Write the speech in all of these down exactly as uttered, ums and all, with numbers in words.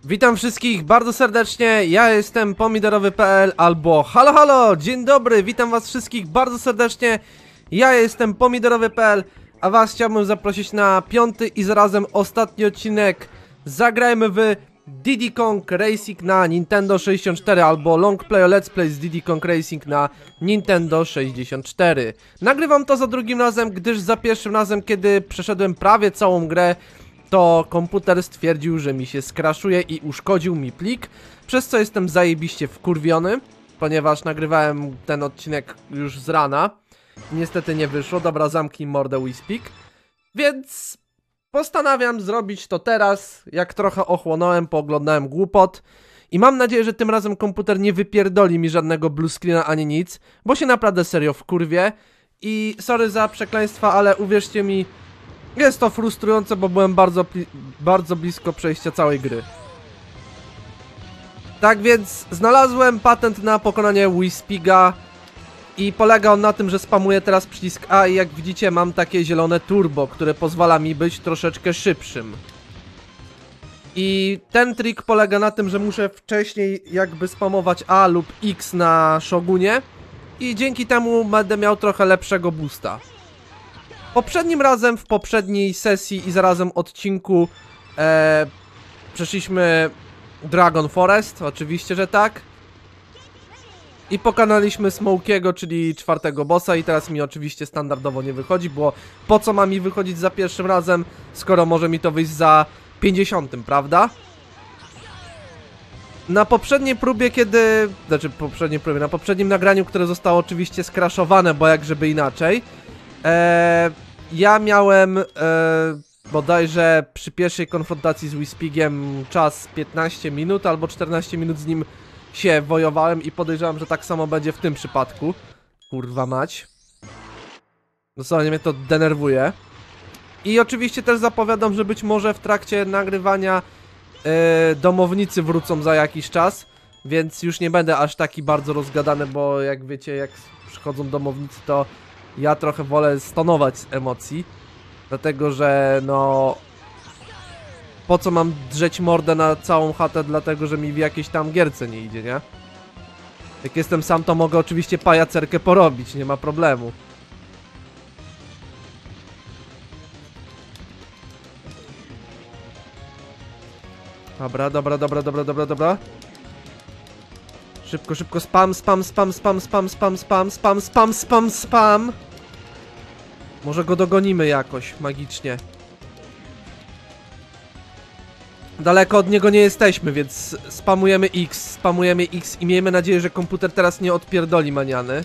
Witam wszystkich bardzo serdecznie, ja jestem pomidorowy kropka p l albo halo halo, dzień dobry, witam was wszystkich bardzo serdecznie, ja jestem pomidorowy kropka p l, a was chciałbym zaprosić na piąty i zarazem ostatni odcinek. Zagrajmy w Diddy Kong Racing na Nintendo sześćdziesiąt cztery albo Long Play Let's Play z Diddy Kong Racing na Nintendo sześćdziesiąt cztery. Nagrywam to za drugim razem, gdyż za pierwszym razem, kiedy przeszedłem prawie całą grę, to komputer stwierdził, że mi się skraszuje i uszkodził mi plik, przez co jestem zajebiście wkurwiony, ponieważ nagrywałem ten odcinek już z rana. Niestety nie wyszło, dobra, zamknij mordę Whispik. Więc postanawiam zrobić to teraz, jak trochę ochłonąłem, pooglądałem głupot. I mam nadzieję, że tym razem komputer nie wypierdoli mi żadnego blue screena ani nic, bo się naprawdę serio wkurwię. I sorry za przekleństwa, ale uwierzcie mi, jest to frustrujące, bo byłem bardzo, bardzo blisko przejścia całej gry. Tak więc znalazłem patent na pokonanie Whispiga i polega on na tym, że spamuję teraz przycisk A i jak widzicie mam takie zielone turbo, które pozwala mi być troszeczkę szybszym. I ten trik polega na tym, że muszę wcześniej jakby spamować A lub X na Shogunie i dzięki temu będę miał trochę lepszego boosta. Poprzednim razem, w poprzedniej sesji i zarazem odcinku e, przeszliśmy Dragon Forest, oczywiście, że tak. I pokonaliśmy Smokiego, czyli czwartego bossa i teraz mi oczywiście standardowo nie wychodzi, bo po co ma mi wychodzić za pierwszym razem, skoro może mi to wyjść za pięćdziesiątym, prawda? Na poprzedniej próbie, kiedy... Znaczy poprzedniej próbie, na poprzednim nagraniu, które zostało oczywiście skraszowane, bo jak żeby inaczej, e, ja miałem e, bodajże przy pierwszej konfrontacji z Whispigiem czas piętnaście minut albo czternaście minut z nim się wojowałem i podejrzewam, że tak samo będzie w tym przypadku. Kurwa mać. Dosłownie mnie to denerwuje. I oczywiście też zapowiadam, że być może w trakcie nagrywania yy, domownicy wrócą za jakiś czas, więc już nie będę aż taki bardzo rozgadany, bo jak wiecie, jak przychodzą domownicy, to ja trochę wolę stonować z emocji. Dlatego, że no... Po co mam drzeć mordę na całą chatę, dlatego że mi w jakiejś tam gierce nie idzie, nie? Jak jestem sam, to mogę oczywiście pajacerkę porobić, nie ma problemu. Dobra, dobra, dobra, dobra, dobra, dobra. Szybko, szybko, spam, spam, spam, spam, spam, spam, spam, spam, spam, spam, spam. Może go dogonimy jakoś, magicznie. Daleko od niego nie jesteśmy, więc spamujemy X, spamujemy X i miejmy nadzieję, że komputer teraz nie odpierdoli maniany.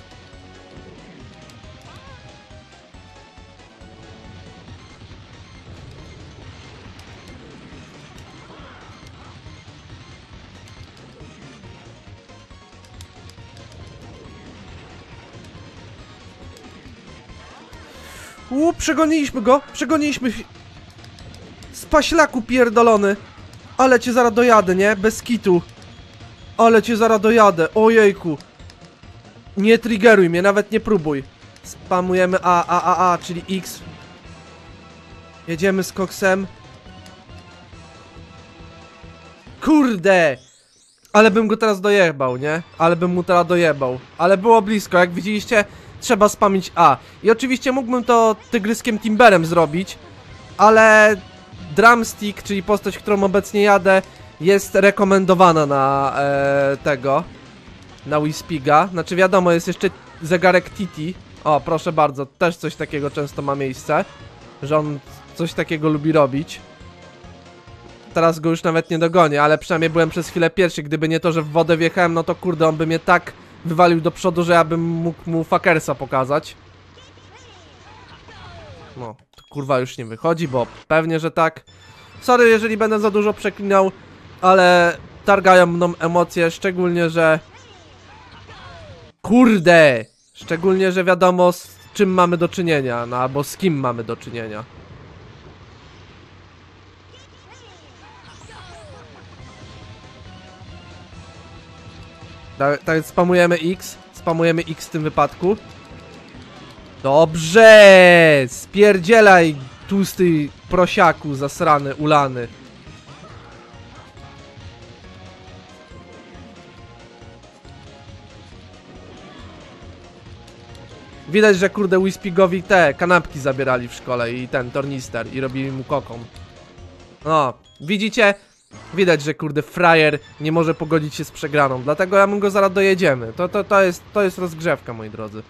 Uuu, przegoniliśmy go, przegoniliśmy. Spaślaku pierdolony. Ale cię zaraz dojadę, nie? Bez kitu. Ale cię zaraz dojadę, ojejku. Nie triggeruj mnie, nawet nie próbuj. Spamujemy A, A, A, A, czyli X. Jedziemy z koksem. Kurde! Ale bym go teraz dojebał, nie? Ale bym mu teraz dojebał. Ale było blisko, jak widzieliście, trzeba spamić A. I oczywiście mógłbym to tygryskiem Timberem zrobić, ale... Drumstick, czyli postać, którą obecnie jadę, jest rekomendowana na e, tego, na Whispiga. Znaczy wiadomo, jest jeszcze zegarek Titi. O, proszę bardzo, też coś takiego często ma miejsce, że on coś takiego lubi robić. Teraz go już nawet nie dogonię, ale przynajmniej byłem przez chwilę pierwszy. Gdyby nie to, że w wodę wjechałem, no to kurde, on by mnie tak wywalił do przodu, że ja bym mógł mu fuckersa pokazać. No, to kurwa już nie wychodzi, bo pewnie, że tak. Sorry, jeżeli będę za dużo przeklinał, ale targają mną emocje, szczególnie, że... Kurde! Szczególnie, że wiadomo, z czym mamy do czynienia, no albo z kim mamy do czynienia. Tak, tak, spamujemy X, spamujemy X w tym wypadku. Dobrze! Spierdzielaj, tłusty prosiaku zasrany, ulany. Widać, że kurde Whispigowi te kanapki zabierali w szkole i ten tornister i robili mu kokon. No, widzicie? Widać, że kurde frajer nie może pogodzić się z przegraną, dlatego ja my go zaraz dojedziemy. To, to, to, jest, to jest rozgrzewka, moi drodzy.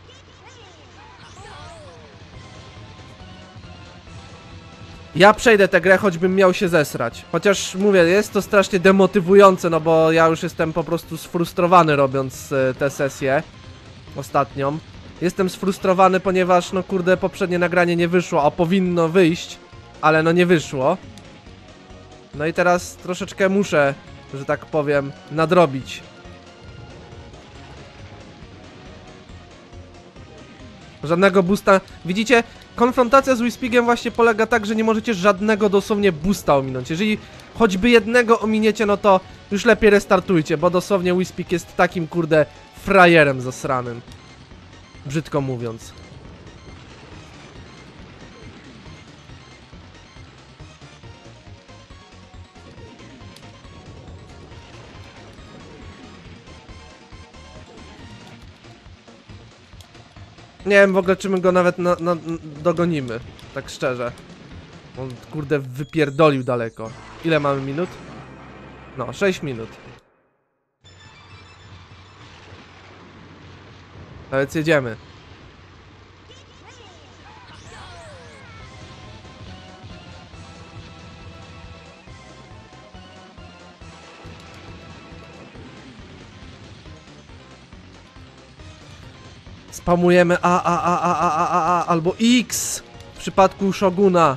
Ja przejdę tę grę, choćbym miał się zesrać. Chociaż mówię, jest to strasznie demotywujące, no bo ja już jestem po prostu sfrustrowany robiąc y, tę sesję ostatnią. Jestem sfrustrowany, ponieważ no kurde poprzednie nagranie nie wyszło, a powinno wyjść, ale no nie wyszło. No i teraz troszeczkę muszę, że tak powiem, nadrobić. Żadnego boosta. Widzicie? Konfrontacja z Whispigiem właśnie polega tak, że nie możecie żadnego dosłownie boosta ominąć. Jeżeli choćby jednego ominiecie, no to już lepiej restartujcie, bo dosłownie Whispig jest takim kurde frajerem zasranym. Brzydko mówiąc. Nie wiem w ogóle, czy my go nawet na, na, dogonimy. Tak szczerze. On kurde wypierdolił daleko. Ile mamy minut? No, sześć minut. A więc jedziemy. Spamujemy A, A, A, A, A, A, A, albo X w przypadku Shoguna.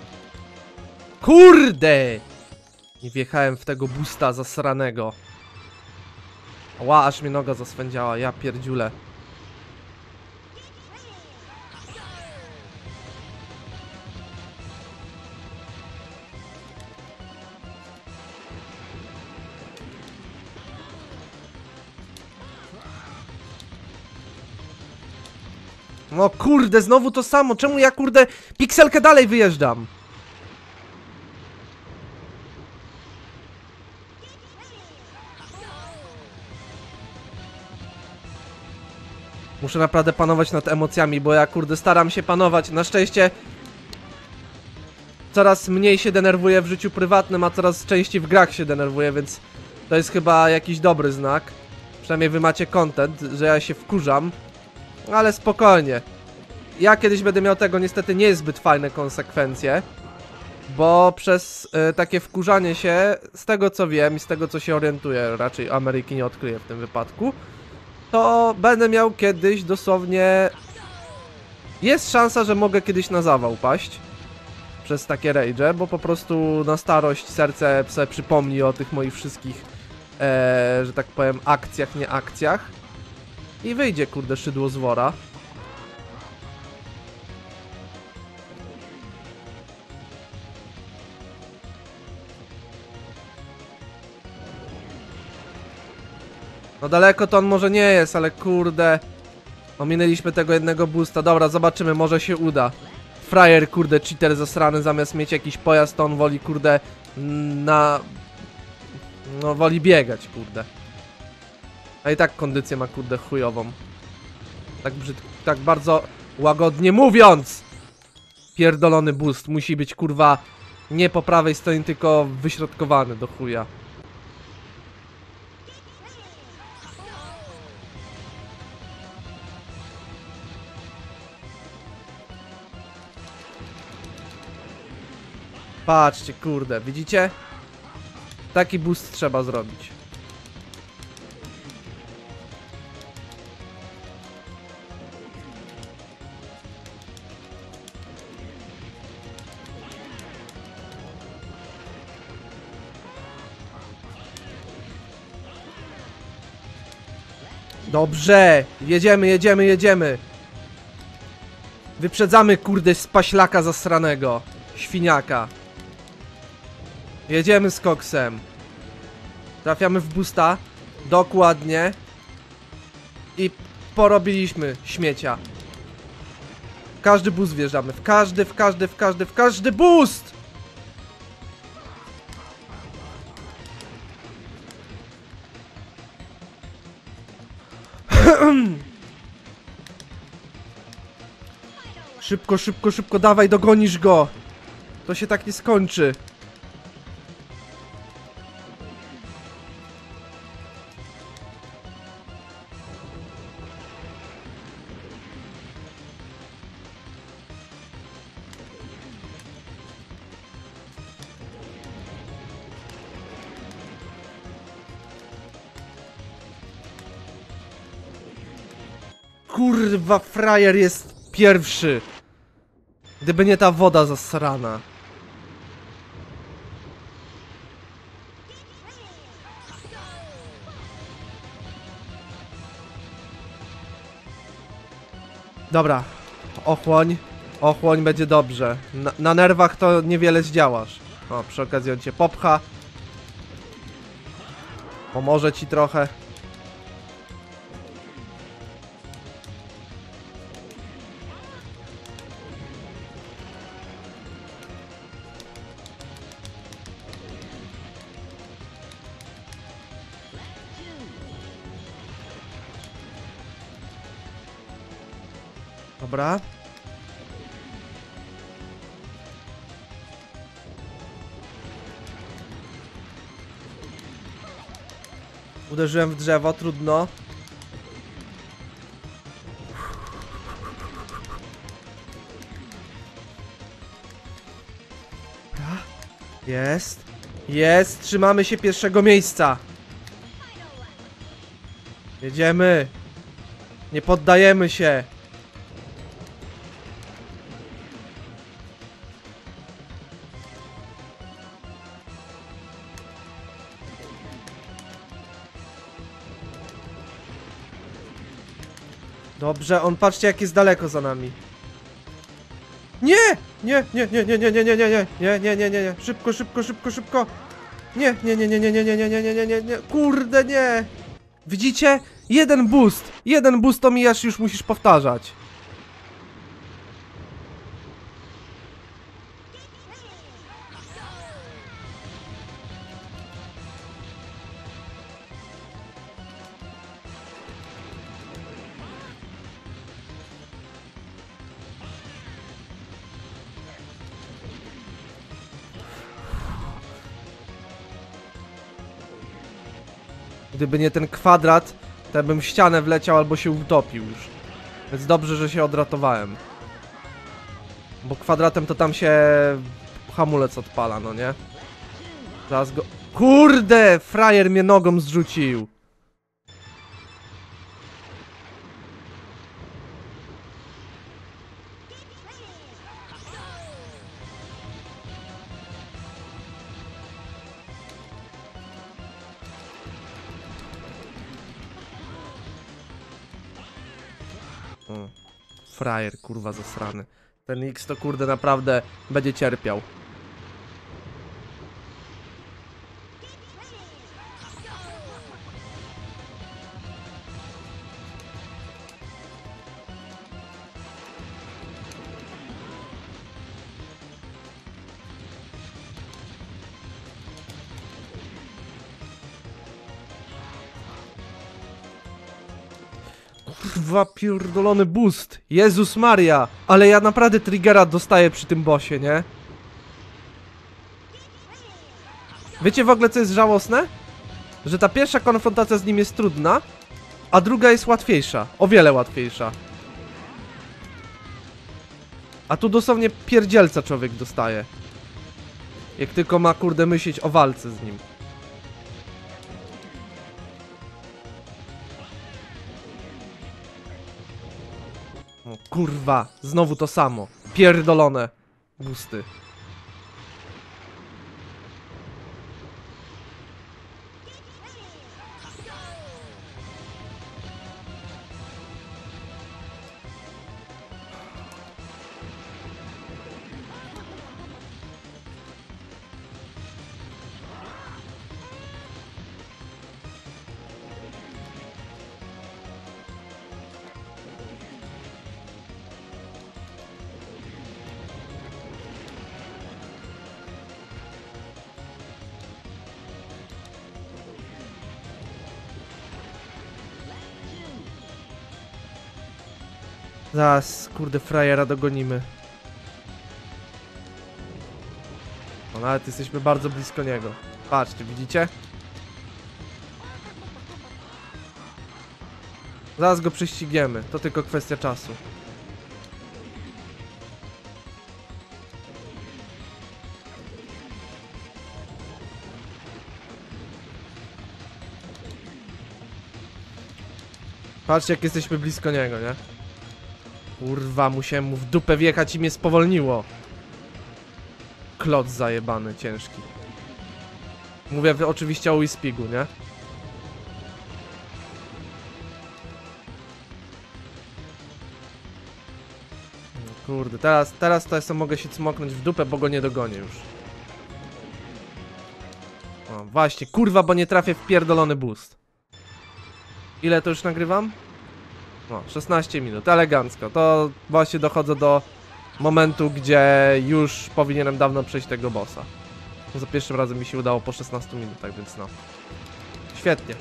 Kurde! Nie wjechałem w tego boosta zasranego. Ła, aż mnie noga zaswędziała, ja pierdziule. No kurde, znowu to samo. Czemu ja kurde pikselkę dalej wyjeżdżam? Muszę naprawdę panować nad emocjami, bo ja kurde staram się panować. Na szczęście coraz mniej się denerwuję w życiu prywatnym, a coraz częściej w grach się denerwuję, więc to jest chyba jakiś dobry znak. Przynajmniej wy macie content, że ja się wkurzam. Ale spokojnie. Ja kiedyś będę miał tego niestety niezbyt fajne konsekwencje. Bo przez y, takie wkurzanie się, z tego co wiem i z tego co się orientuję, raczej Ameryki nie odkryję w tym wypadku, to będę miał kiedyś dosłownie... Jest szansa, że mogę kiedyś na zawał paść. Przez takie rage'e, bo po prostu na starość serce sobie przypomni o tych moich wszystkich, e, że tak powiem, akcjach, nie akcjach. I wyjdzie kurde szydło z wora. No daleko to on może nie jest, ale kurde ominęliśmy tego jednego boosta. Dobra, zobaczymy, może się uda. Frajer kurde, cheater zasrany, zamiast mieć jakiś pojazd, to on woli kurde na... No woli biegać kurde. A i tak kondycję ma kurde chujową. Tak brzydko, tak bardzo łagodnie mówiąc. Pierdolony boost musi być kurwa nie po prawej stronie, tylko wyśrodkowany do chuja. Patrzcie, kurde, widzicie? Taki boost trzeba zrobić. Dobrze, jedziemy, jedziemy, jedziemy. Wyprzedzamy kurde spaślaka zasranego. Świniaka. Jedziemy z koksem. Trafiamy w boosta. Dokładnie. I porobiliśmy śmiecia. W każdy boost wjeżdżamy. W każdy, w każdy, w każdy, w każdy boost! Szybko, szybko, szybko, dawaj, dogonisz go. To się tak nie skończy. Kurwa, frajer jest pierwszy. Gdyby nie ta woda zasrana. Dobra, ochłoń. Ochłoń, będzie dobrze. Na, na nerwach to niewiele zdziałasz. O, przy okazji on cię popcha. Pomoże ci trochę. Dobra. Uderzyłem w drzewo, trudno. Dobra. Jest. Jest. Trzymamy się pierwszego miejsca. Jedziemy. Nie poddajemy się. Dobrze, on patrzcie jak jest daleko za nami. Nie! Nie, nie, nie, nie, nie, nie, nie, nie, nie, nie, nie, nie, nie, nie, szybko, szybko, szybko, szybko. Nie, nie, nie, nie, nie, nie, nie, nie, nie, nie, nie, nie, nie, kurde, nie. Widzicie? Jeden boost, jeden boost omijasz i już musisz powtarzać. Gdyby nie ten kwadrat, to ja bym w ścianę wleciał albo się utopił już. Więc dobrze, że się odratowałem. Bo kwadratem to tam się hamulec odpala, no nie? Zaraz go... Kurde! Frajer mnie nogą zrzucił. O, frajer, kurwa, zasrany. Ten X to kurde naprawdę będzie cierpiał. Kurwa, pierdolony boost. Jezus Maria. Ale ja naprawdę triggera dostaję przy tym bossie, nie? Wiecie w ogóle co jest żałosne? Że ta pierwsza konfrontacja z nim jest trudna, a druga jest łatwiejsza. O wiele łatwiejsza. A tu dosłownie pierdzielca człowiek dostaje. Jak tylko ma kurde myśleć o walce z nim. O kurwa, znowu to samo. Pierdolone boosty. Zaraz, kurde, frajera dogonimy. No nawet jesteśmy bardzo blisko niego. Patrzcie, widzicie? Zaraz go prześcigniemy, to tylko kwestia czasu. Patrzcie, jak jesteśmy blisko niego, nie? Kurwa, musiałem mu w dupę wjechać i mnie spowolniło. Klot zajebany, ciężki. Mówię oczywiście o Whispigu, nie? No kurde, teraz, teraz to ja mogę się cmoknąć w dupę, bo go nie dogonię już. O, właśnie, kurwa, bo nie trafię w pierdolony boost. Ile to już nagrywam? No, szesnaście minut, elegancko. To właśnie dochodzę do momentu, gdzie już powinienem dawno przejść tego bossa. Za pierwszym razem mi się udało po szesnastu minutach, więc no. Świetnie.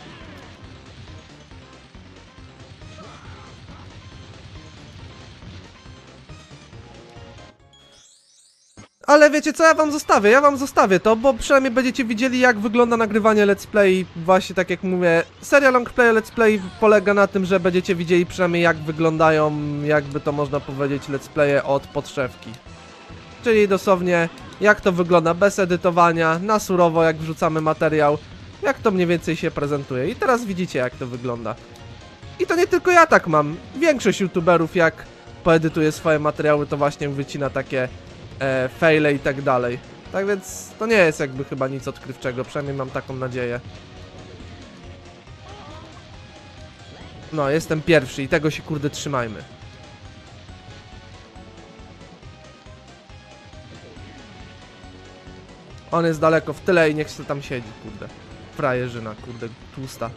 Ale wiecie co, ja wam zostawię, ja wam zostawię to, bo przynajmniej będziecie widzieli, jak wygląda nagrywanie let's play. Właśnie tak jak mówię, seria long play let's play polega na tym, że będziecie widzieli przynajmniej, jak wyglądają, jakby to można powiedzieć, let's playe od podszewki. Czyli dosłownie, jak to wygląda bez edytowania, na surowo, jak wrzucamy materiał, jak to mniej więcej się prezentuje. I teraz widzicie, jak to wygląda. I to nie tylko ja tak mam. Większość youtuberów, jak poedytuje swoje materiały, to właśnie wycina takie e, faile i tak dalej. Tak więc to nie jest jakby chyba nic odkrywczego, przynajmniej mam taką nadzieję. No, jestem pierwszy i tego się kurde trzymajmy. On jest daleko w tyle i niech się tam siedzi, kurde. Frajerzyna, kurde, tłusta.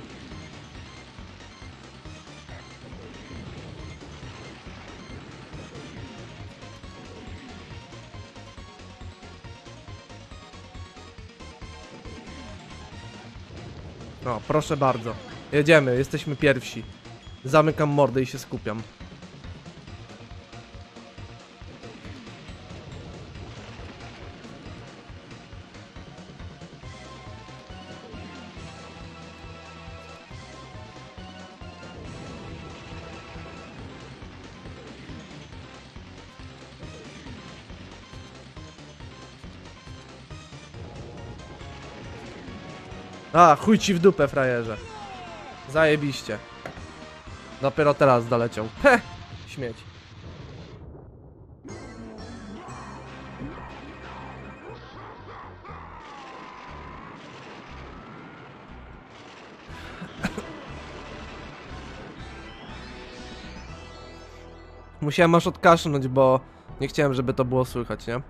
No, proszę bardzo. Jedziemy, jesteśmy pierwsi. Zamykam mordę i się skupiam. A, chuj ci w dupę, frajerze. Zajebiście. Dopiero teraz doleciał. Heh, śmieć. Musiałem aż odkasznąć, bo nie chciałem, żeby to było słychać, nie?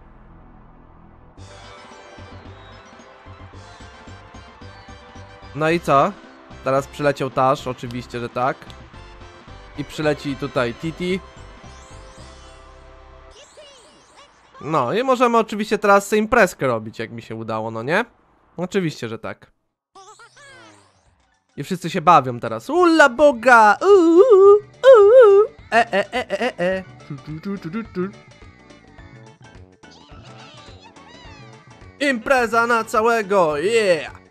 No i co? Teraz przyleciał Tash, oczywiście, że tak. I przyleci tutaj Titi. No i możemy oczywiście teraz sobie imprezkę robić, jak mi się udało, no nie? Oczywiście, że tak. I wszyscy się bawią teraz. Ula boga! Uuu, uuu, e, e, e, e, e. Impreza na całego, yeah!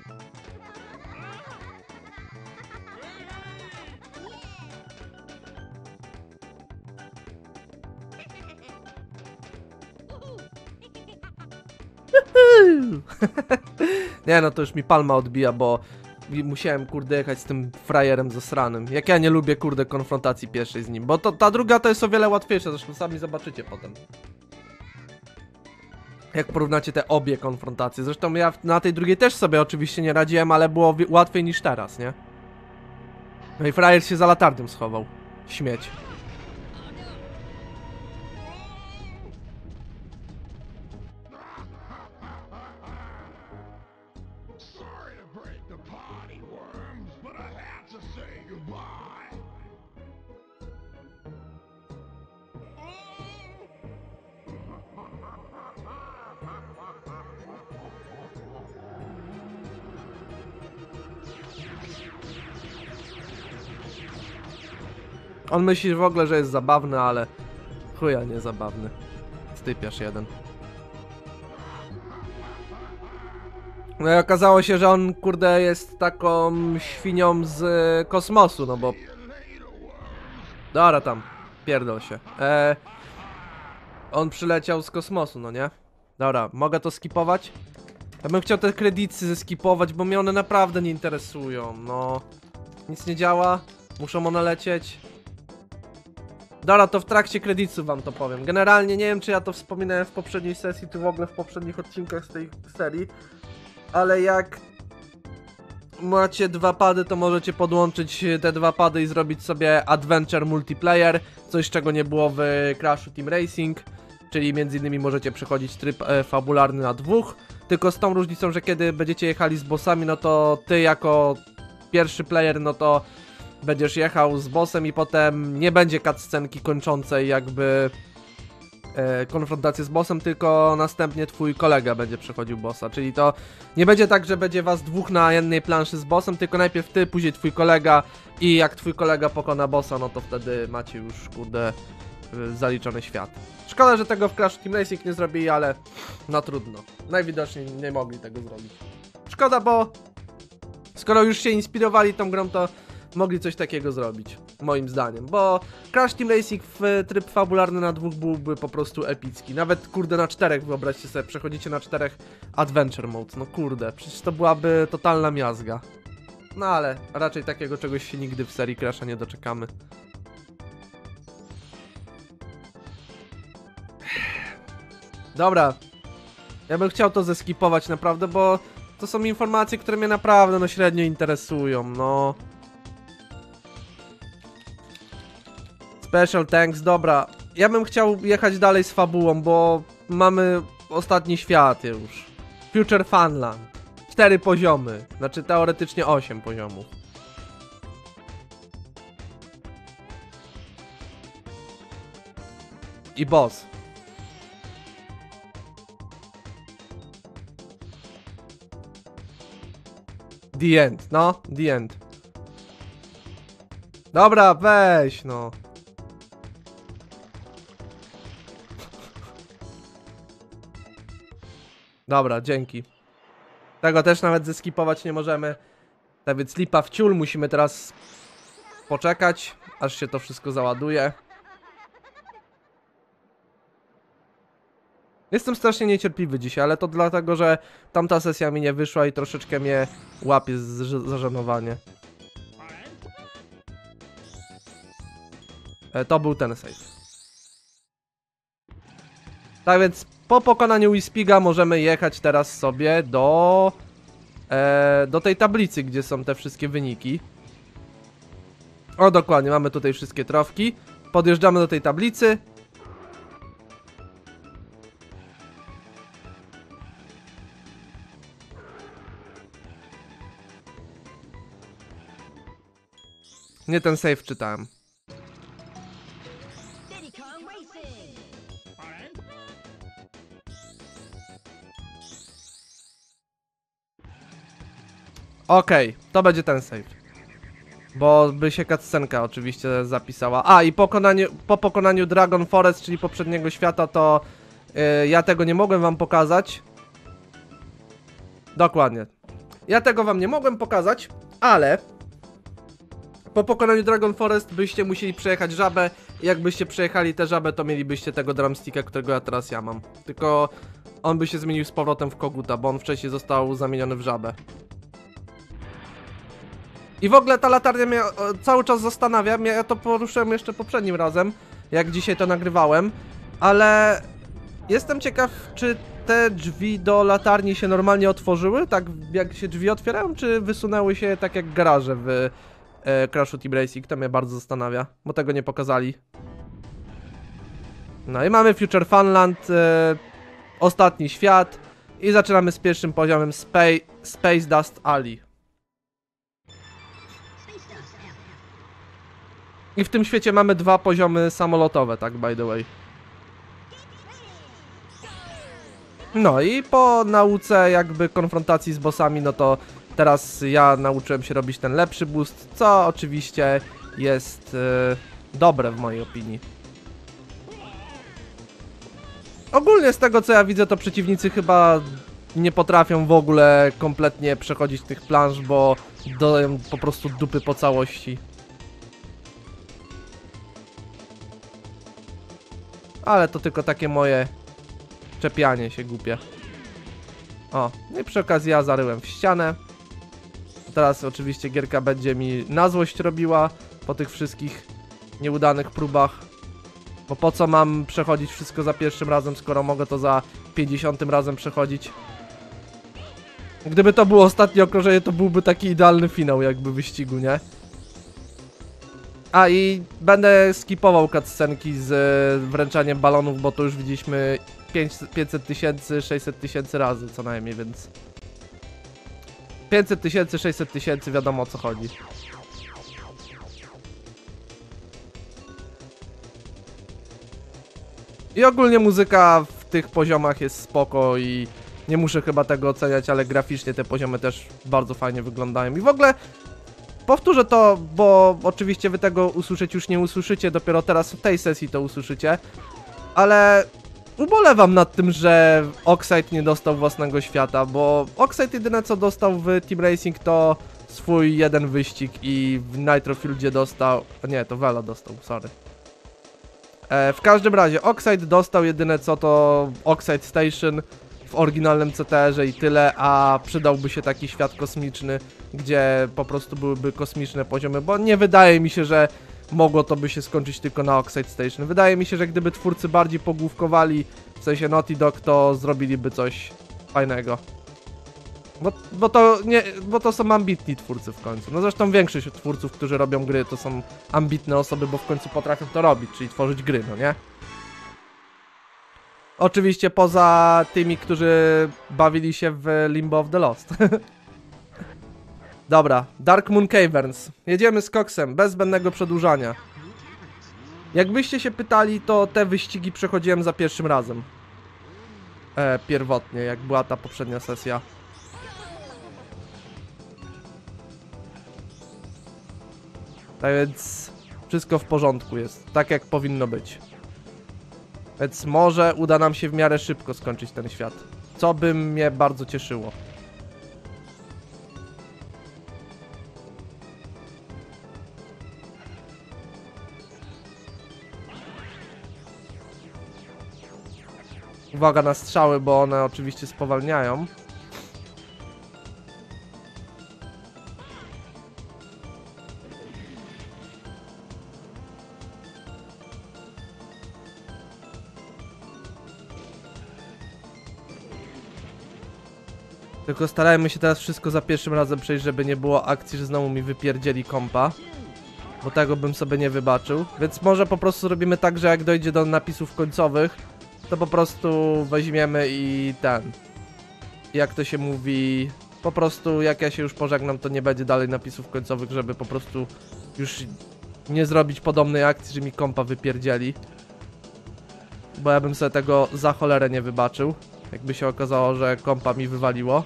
Nie no, to już mi palma odbija, bo musiałem kurde jechać z tym frajerem zasranym. Jak ja nie lubię kurde konfrontacji pierwszej z nim, bo to, ta druga to jest o wiele łatwiejsza, zresztą sami zobaczycie potem. Jak porównacie te obie konfrontacje. Zresztą ja na tej drugiej też sobie oczywiście nie radziłem, ale było łatwiej niż teraz, nie? No i frajer się za latarnią schował. Śmieć. On myśli w ogóle, że jest zabawny, ale chuja nie zabawny. Stypiarz jeden. No i okazało się, że on, kurde, jest taką świnią z y, kosmosu, no bo... Dobra tam, pierdol się. E... On przyleciał z kosmosu, no nie? Dobra, mogę to skipować? Ja bym chciał te kredyty zeskipować, bo mnie one naprawdę nie interesują, no. Nic nie działa, muszą one lecieć. Dobra, to w trakcie kredytów wam to powiem. Generalnie nie wiem, czy ja to wspominałem w poprzedniej sesji, czy w ogóle w poprzednich odcinkach z tej serii. Ale jak macie dwa pady, to możecie podłączyć te dwa pady i zrobić sobie Adventure Multiplayer. Coś, czego nie było w Crashu Team Racing. Czyli między innymi możecie przechodzić tryb e, fabularny na dwóch. Tylko z tą różnicą, że kiedy będziecie jechali z bossami, no to ty jako pierwszy player, no to będziesz jechał z bossem i potem nie będzie cutscenki kończącej jakby e, konfrontację z bossem, tylko następnie twój kolega będzie przechodził bossa. Czyli to nie będzie tak, że będzie was dwóch na jednej planszy z bossem, tylko najpierw ty, później twój kolega i jak twój kolega pokona bossa, no to wtedy macie już, kurde, zaliczony świat. Szkoda, że tego w Crash Team Racing nie zrobili, ale no trudno. Najwidoczniej nie mogli tego zrobić. Szkoda, bo skoro już się inspirowali tą grą, to mogli coś takiego zrobić, moim zdaniem. Bo Crash Team Racing w tryb fabularny na dwóch byłby po prostu epicki. Nawet, kurde, na czterech, wyobraźcie sobie, przechodzicie na czterech Adventure Mode. No kurde, przecież to byłaby totalna miazga. No ale raczej takiego czegoś się nigdy w serii Crasha nie doczekamy. Dobra, ja bym chciał to zeskipować naprawdę, bo to są informacje, które mnie naprawdę no średnio interesują, no. Special thanks, dobra. Ja bym chciał jechać dalej z fabułą, bo mamy ostatni świat już. Future Funland. Cztery poziomy, znaczy teoretycznie osiem poziomów. I boss. The end, no, the end. Dobra, weź, no. Dobra, dzięki. Tego też nawet zeskipować nie możemy. Tak więc lipa w ciul, musimy teraz poczekać, aż się to wszystko załaduje. Jestem strasznie niecierpliwy dzisiaj, ale to dlatego, że tamta sesja mi nie wyszła i troszeczkę mnie łapie zażenowanie. E, to był ten save. Tak więc po pokonaniu Whispiga możemy jechać teraz sobie do... E, do tej tablicy, gdzie są te wszystkie wyniki. O, dokładnie, mamy tutaj wszystkie trofki. Podjeżdżamy do tej tablicy. Nie ten save czytałem. Okej, okay, to będzie ten save. Bo by się cutscenka oczywiście zapisała. A i pokonaniu, po pokonaniu Dragon Forest, czyli poprzedniego świata, to yy, ja tego nie mogłem wam pokazać. Dokładnie. Ja tego wam nie mogłem pokazać, ale po pokonaniu Dragon Forest byście musieli przejechać żabę. I jakbyście przejechali tę żabę, to mielibyście tego drumsticka, którego ja teraz ja mam. Tylko on by się zmienił z powrotem w koguta, bo on wcześniej został zamieniony w żabę. I w ogóle ta latarnia mnie cały czas zastanawia. Ja to poruszyłem jeszcze poprzednim razem, jak dzisiaj to nagrywałem. Ale jestem ciekaw, czy te drzwi do latarni się normalnie otworzyły, tak jak się drzwi otwierają, czy wysunęły się tak jak garaże w e, Crashu Team Racing. To mnie bardzo zastanawia, bo tego nie pokazali. No i mamy Future Funland, e, ostatni świat i zaczynamy z pierwszym poziomem Space, Space Dust Alley. I w tym świecie mamy dwa poziomy samolotowe, tak by the way. No i po nauce jakby konfrontacji z bossami, no to teraz ja nauczyłem się robić ten lepszy boost, co oczywiście jest yy, dobre w mojej opinii. Ogólnie z tego co ja widzę, to przeciwnicy chyba nie potrafią w ogóle kompletnie przechodzić tych planż, bo dają po prostu dupy po całości. Ale to tylko takie moje czepianie się głupie. O, no i przy okazji ja zaryłem w ścianę. Teraz oczywiście gierka będzie mi na złość robiła po tych wszystkich nieudanych próbach. Bo po co mam przechodzić wszystko za pierwszym razem, skoro mogę to za pięćdziesiątym razem przechodzić? Gdyby to było ostatnie okrążenie, to byłby taki idealny finał jakby wyścigu, nie? A i będę skipował cutscenki z wręczaniem balonów, bo to już widzieliśmy pięćset tysięcy, sześćset tysięcy razy co najmniej, więc... pięćset tysięcy, sześćset tysięcy, wiadomo o co chodzi. I ogólnie muzyka w tych poziomach jest spoko i nie muszę chyba tego oceniać, ale graficznie te poziomy też bardzo fajnie wyglądają. I w ogóle powtórzę to, bo oczywiście wy tego usłyszeć już nie usłyszycie, dopiero teraz w tej sesji to usłyszycie, ale ubolewam nad tym, że Oxide nie dostał własnego świata, bo Oxide jedyne co dostał w Team Racing to swój jeden wyścig i w Nitrofieldzie dostał... nie, to Velo dostał, sorry. E, w każdym razie Oxide dostał jedyne co to Oxide Station w oryginalnym C T R-ze i tyle, a przydałby się taki świat kosmiczny, gdzie po prostu byłyby kosmiczne poziomy, bo nie wydaje mi się, że mogło to by się skończyć tylko na Oxide Station. Wydaje mi się, że gdyby twórcy bardziej pogłówkowali, w sensie Naughty Dog, to zrobiliby coś fajnego. Bo, bo, to nie, bo to są ambitni twórcy w końcu. No zresztą większość twórców, którzy robią gry, to są ambitne osoby, bo w końcu potrafią to robić, czyli tworzyć gry, no nie? Oczywiście poza tymi, którzy bawili się w Limbo of the Lost. Dobra, Dark Moon Caverns. Jedziemy z koksem, bez zbędnego przedłużania. Jakbyście się pytali, to te wyścigi przechodziłem za pierwszym razem. E, pierwotnie, jak była ta poprzednia sesja. Tak więc wszystko w porządku jest, tak jak powinno być. Więc może uda nam się w miarę szybko skończyć ten świat, co by mnie bardzo cieszyło. Uwaga na strzały, bo one oczywiście spowalniają. Tylko starajmy się teraz wszystko za pierwszym razem przejść, żeby nie było akcji, że znowu mi wypierdzieli kompa. Bo tego bym sobie nie wybaczył. Więc może po prostu robimy tak, że jak dojdzie do napisów końcowych, to po prostu weźmiemy i ten... Jak to się mówi... Po prostu jak ja się już pożegnam, to nie będzie dalej napisów końcowych, żeby po prostu już nie zrobić podobnej akcji, że mi kompa wypierdzieli. Bo ja bym sobie tego za cholerę nie wybaczył. Jakby się okazało, że kompa mi wywaliło.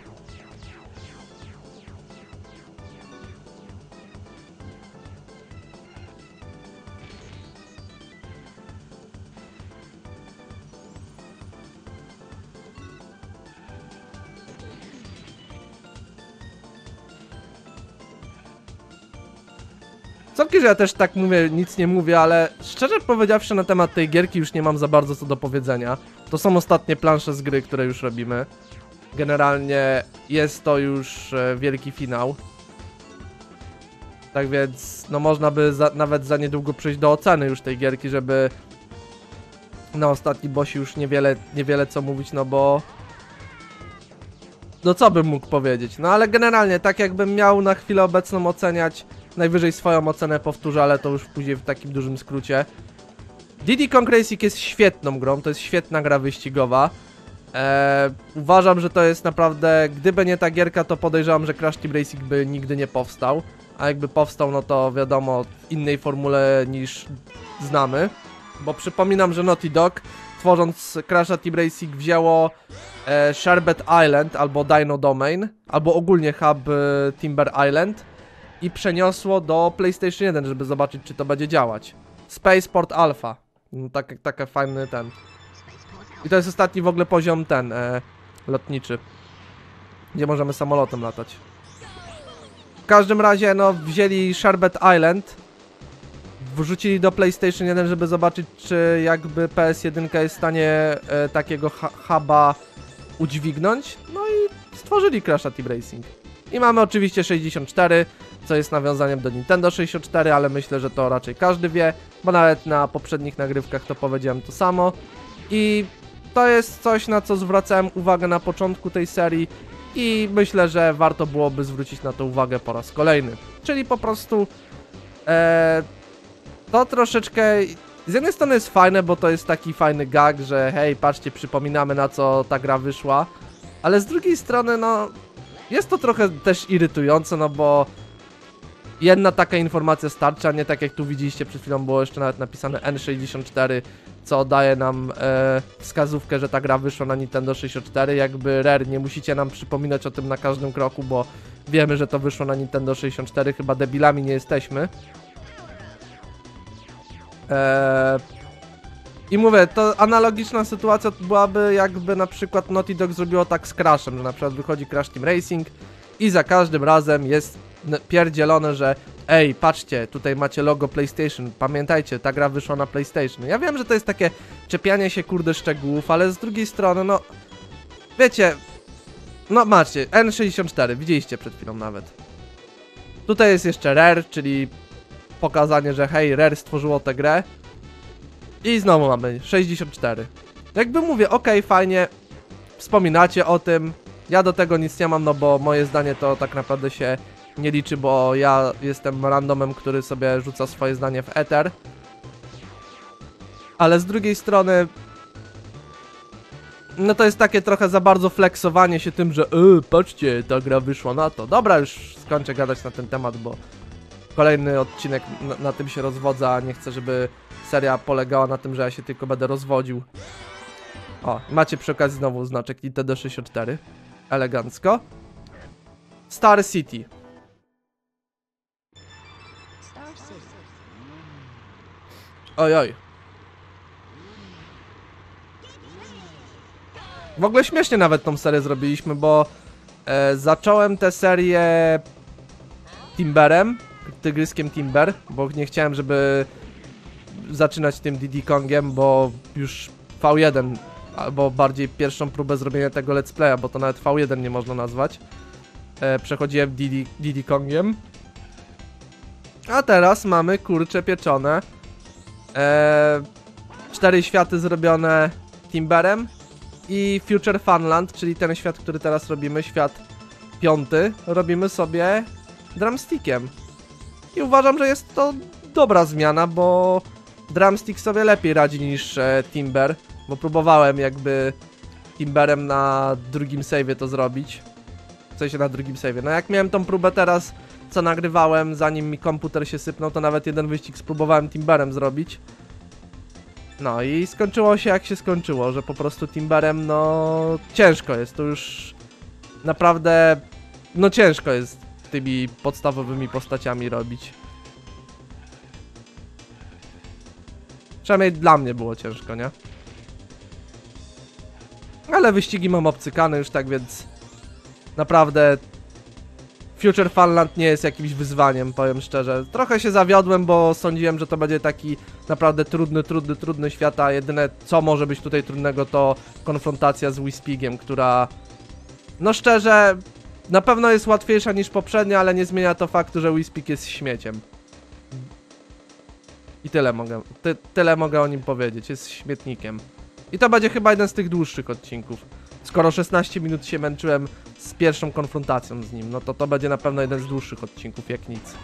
Całkiem, że ja też tak mówię, nic nie mówię, ale szczerze powiedziawszy na temat tej gierki już nie mam za bardzo co do powiedzenia. To są ostatnie plansze z gry, które już robimy. Generalnie jest to już e, wielki finał. Tak więc, no można by za, nawet za niedługo przejść do oceny już tej gierki, żeby na ostatni bossie już niewiele, niewiele co mówić, no bo... No co bym mógł powiedzieć? No ale generalnie, tak jakbym miał na chwilę obecną oceniać, najwyżej swoją ocenę powtórzę, ale to już później w takim dużym skrócie. Diddy Kong Racing jest świetną grą, to jest świetna gra wyścigowa. Eee, uważam, że to jest naprawdę, gdyby nie ta gierka, to podejrzewam, że Crash Team Racing by nigdy nie powstał. A jakby powstał, no to wiadomo, w innej formule niż znamy. Bo przypominam, że Naughty Dog, tworząc Crasha Team Racing, wzięło e, Sherbet Island albo Dino Domain, albo ogólnie hub e, Timber Island i przeniosło do PlayStation jeden, żeby zobaczyć, czy to będzie działać. Spaceport Alpha. No, tak, taki fajny ten. I to jest ostatni w ogóle poziom ten, e, lotniczy. Gdzie możemy samolotem latać. W każdym razie, no, wzięli Sherbet Island. Wrzucili do PlayStation jeden, żeby zobaczyć, czy jakby P S jeden jest w stanie e, takiego huba udźwignąć. No i stworzyli Crasha Team Racing. I mamy oczywiście sześćdziesiąt cztery, co jest nawiązaniem do Nintendo sześćdziesiąt cztery, ale myślę, że to raczej każdy wie, bo nawet na poprzednich nagrywkach to powiedziałem to samo. I to jest coś, na co zwracałem uwagę na początku tej serii i myślę, że warto byłoby zwrócić na to uwagę po raz kolejny. Czyli po prostu e, to troszeczkę z jednej strony jest fajne, bo to jest taki fajny gag, że hej, patrzcie, przypominamy, na co ta gra wyszła, ale z drugiej strony, no, jest to trochę też irytujące, no bo jedna taka informacja starcza, nie tak jak tu widzieliście przed chwilą, było jeszcze nawet napisane N sześćdziesiąt cztery, co daje nam e, wskazówkę, że ta gra wyszła na Nintendo sześćdziesiąt cztery. Jakby Rare, nie musicie nam przypominać o tym na każdym kroku, bo wiemy, że to wyszło na Nintendo sześćdziesiąt cztery, chyba debilami nie jesteśmy. Eee, I mówię, to analogiczna sytuacja byłaby, jakby na przykład Naughty Dog zrobiło tak z Crashem, że na przykład wychodzi Crash Team Racing i za każdym razem jest pierdzielone, że ej, patrzcie, tutaj macie logo PlayStation, pamiętajcie, ta gra wyszła na PlayStation. Ja wiem, że to jest takie czepianie się, kurde, szczegółów, ale z drugiej strony, no, wiecie, no macie, N sześćdziesiąt cztery, widzieliście przed chwilą nawet. Tutaj jest jeszcze Rare, czyli pokazanie, że hej, Rare stworzyło tę grę. I znowu mamy sześćdziesiąt cztery. Jakby mówię, okej, okay, fajnie, wspominacie o tym, ja do tego nic nie mam, no bo moje zdanie to tak naprawdę się nie liczy, bo ja jestem randomem, który sobie rzuca swoje zdanie w eter. Ale z drugiej strony, no to jest takie trochę za bardzo flexowanie się tym, że e, patrzcie, ta gra wyszła na to. Dobra, już skończę gadać na ten temat, bo kolejny odcinek na, na tym się rozwodza, a nie chcę, żeby seria polegała na tym, że ja się tylko będę rozwodził. O, macie przy okazji znowu znaczek Nintendo sześćdziesiąt cztery. Elegancko. Star City. Oj, oj. W ogóle śmiesznie nawet tą serię zrobiliśmy, bo e, zacząłem tę serię Timberem, tygryskiem Timber, bo nie chciałem, żeby zaczynać tym Diddy Kongiem, bo już V jeden, albo bardziej pierwszą próbę zrobienia tego let's playa, bo to nawet V jeden nie można nazwać. E, przechodziłem Diddy, Diddy Kongiem. A teraz mamy kurcze pieczone. E, cztery światy zrobione Timberem i Future Funland, czyli ten świat, który teraz robimy, świat piąty, robimy sobie drumstickiem. I uważam, że jest to dobra zmiana, bo drumstick sobie lepiej radzi niż e, Timber, bo próbowałem jakby Timberem na drugim save'ie to zrobić. W sensie na drugim save'ie. No jak miałem tą próbę teraz, co nagrywałem, zanim mi komputer się sypnął, to nawet jeden wyścig spróbowałem Timberem zrobić. No i skończyło się jak się skończyło, że po prostu Timberem, no ciężko jest, to już naprawdę, no ciężko jest tymi podstawowymi postaciami robić. Przynajmniej dla mnie było ciężko, nie? Ale wyścigi mam obcykane już, tak więc naprawdę Future Funland nie jest jakimś wyzwaniem, powiem szczerze. Trochę się zawiodłem, bo sądziłem, że to będzie taki naprawdę trudny, trudny, trudny świat, a jedyne co może być tutaj trudnego to konfrontacja z Whispigiem, która no szczerze na pewno jest łatwiejsza niż poprzednia, ale nie zmienia to faktu, że Whispig jest śmieciem. I tyle mogę, ty, tyle mogę o nim powiedzieć, jest śmietnikiem. I to będzie chyba jeden z tych dłuższych odcinków. Skoro szesnaście minut się męczyłem z pierwszą konfrontacją z nim, no to to będzie na pewno jeden z dłuższych odcinków, jak nic.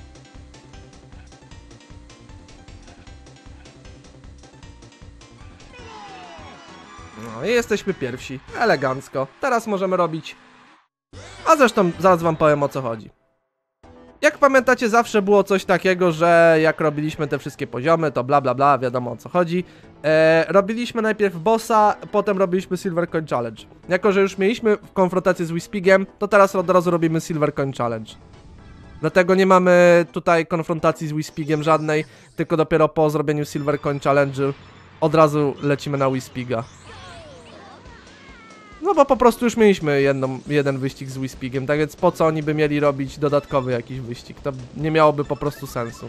No i jesteśmy pierwsi, elegancko. Teraz możemy robić... A zresztą zaraz wam powiem, o co chodzi. Jak pamiętacie, zawsze było coś takiego, że jak robiliśmy te wszystkie poziomy, to bla bla bla, wiadomo o co chodzi. E, robiliśmy najpierw bossa, potem robiliśmy Silver Coin Challenge. Jako że już mieliśmy konfrontację z Whispigiem, to teraz od razu robimy Silver Coin Challenge. Dlatego nie mamy tutaj konfrontacji z Whispigiem żadnej, tylko dopiero po zrobieniu Silver Coin Challenge od razu lecimy na Whispiga. No bo po prostu już mieliśmy jedną, jeden wyścig z Whispigiem, tak więc po co oni by mieli robić dodatkowy jakiś wyścig? To nie miałoby po prostu sensu.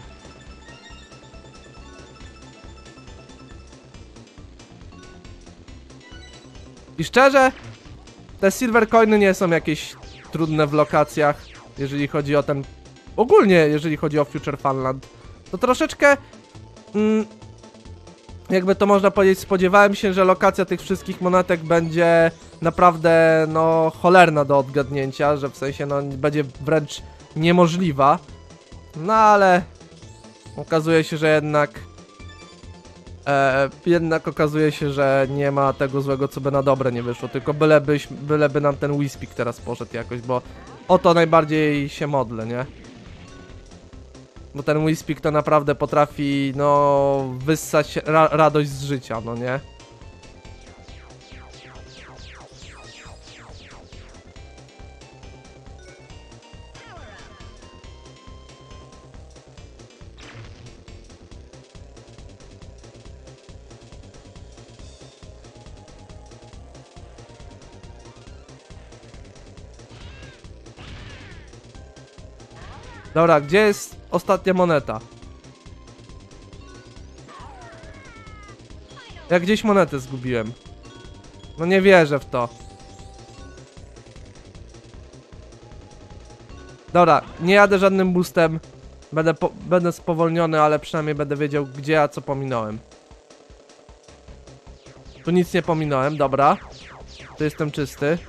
I szczerze, te Silver Coiny nie są jakieś trudne w lokacjach, jeżeli chodzi o ten... Ogólnie, jeżeli chodzi o Future Funland. To troszeczkę... Mm, jakby to można powiedzieć, spodziewałem się, że lokacja tych wszystkich monetek będzie naprawdę, no, cholerna do odgadnięcia, że w sensie, no, będzie wręcz niemożliwa. No, ale okazuje się, że jednak e, jednak okazuje się, że nie ma tego złego, co by na dobre nie wyszło, tylko byleby, byleby nam ten Whispig teraz poszedł jakoś, bo o to najbardziej się modlę, nie? Bo ten Whispig to naprawdę potrafi, no, wyssać ra radość z życia, no nie? Dobra, gdzie jest ostatnia moneta? Ja gdzieś monetę zgubiłem. No nie wierzę w to. Dobra, nie jadę żadnym boostem. Będę, po będę spowolniony, ale przynajmniej będę wiedział, gdzie ja co pominąłem. Tu nic nie pominąłem, dobra. Tu jestem czysty.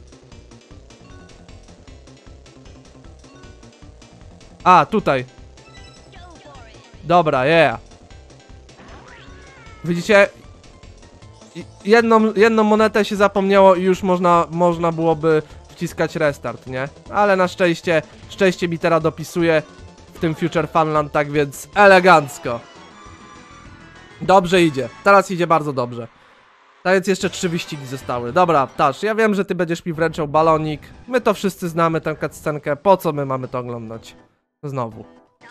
A, tutaj. Dobra, yeah. Widzicie? Jedną, jedną monetę się zapomniało i już można, można byłoby wciskać restart, nie? Ale na szczęście, szczęście mi teraz dopisuje w tym Future Funland, tak więc elegancko. Dobrze idzie. Teraz idzie bardzo dobrze. Tak więc jeszcze trzy wyścigi zostały. Dobra, Tash, ja wiem, że ty będziesz mi wręczał balonik. My to wszyscy znamy tę cutscenkę. Po co my mamy to oglądać? Znowu.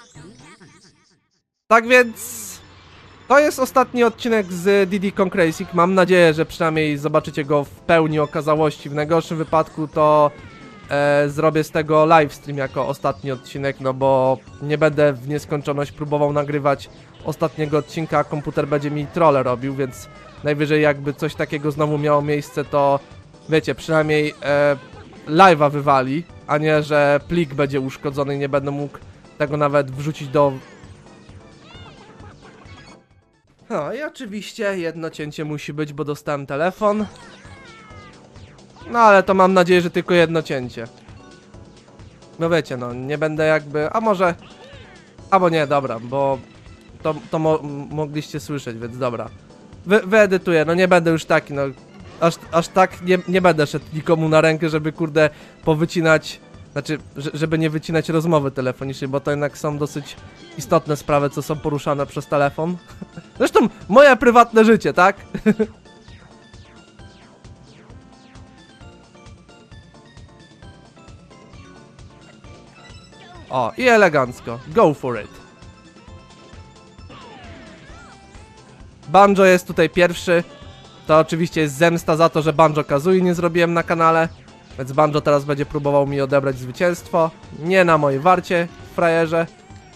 Tak więc... To jest ostatni odcinek z Diddy Kong Racing. Mam nadzieję, że przynajmniej zobaczycie go w pełni okazałości. W najgorszym wypadku to e, zrobię z tego livestream jako ostatni odcinek, no bo nie będę w nieskończoność próbował nagrywać ostatniego odcinka, a komputer będzie mi trolle robił, więc najwyżej jakby coś takiego znowu miało miejsce, to wiecie, przynajmniej e, live'a wywali, a nie, że plik będzie uszkodzony i nie będę mógł tego nawet wrzucić do... No i oczywiście jedno cięcie musi być, bo dostałem telefon. No ale to mam nadzieję, że tylko jedno cięcie. No wiecie, no nie będę jakby... A może... Albo nie, dobra, bo... To, to mo mogliście słyszeć, więc dobra. Wy wyedytuję, no nie będę już taki, no... Aż, aż tak nie, nie będę szedł nikomu na rękę, żeby kurde powycinać... Znaczy, żeby nie wycinać rozmowy telefonicznej, bo to jednak są dosyć istotne sprawy, co są poruszane przez telefon. Zresztą moje prywatne życie, tak? O, i elegancko. Go for it. Banjo jest tutaj pierwszy. To oczywiście jest zemsta za to, że Banjo-Kazooie nie zrobiłem na kanale. Więc Banjo teraz będzie próbował mi odebrać zwycięstwo. Nie na mojej warcie, frajerze.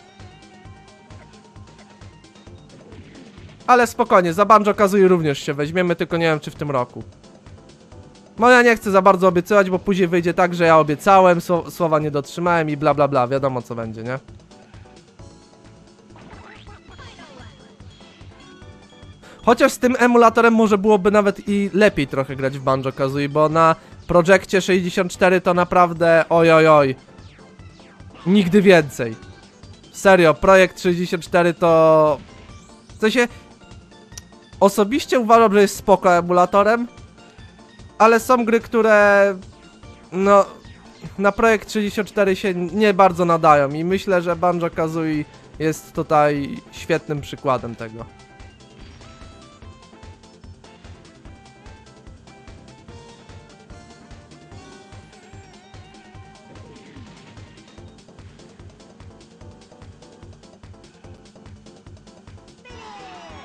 Ale spokojnie, za Banjo-Kazooie również się weźmiemy, tylko nie wiem, czy w tym roku. No ja nie chcę za bardzo obiecywać, bo później wyjdzie tak, że ja obiecałem, słowa nie dotrzymałem i bla bla bla, wiadomo co będzie, nie? Chociaż z tym emulatorem może byłoby nawet i lepiej trochę grać w Banjo-Kazooie, bo na Projekcie sześćdziesiąt cztery to naprawdę oj oj oj. Nigdy więcej. Serio, Projekt sześćdziesiąt cztery to... W sensie... Osobiście uważam, że jest spoko emulatorem, ale są gry, które... No... Na Projekt sześćdziesiąt cztery się nie bardzo nadają i myślę, że Banjo-Kazooie jest tutaj świetnym przykładem tego.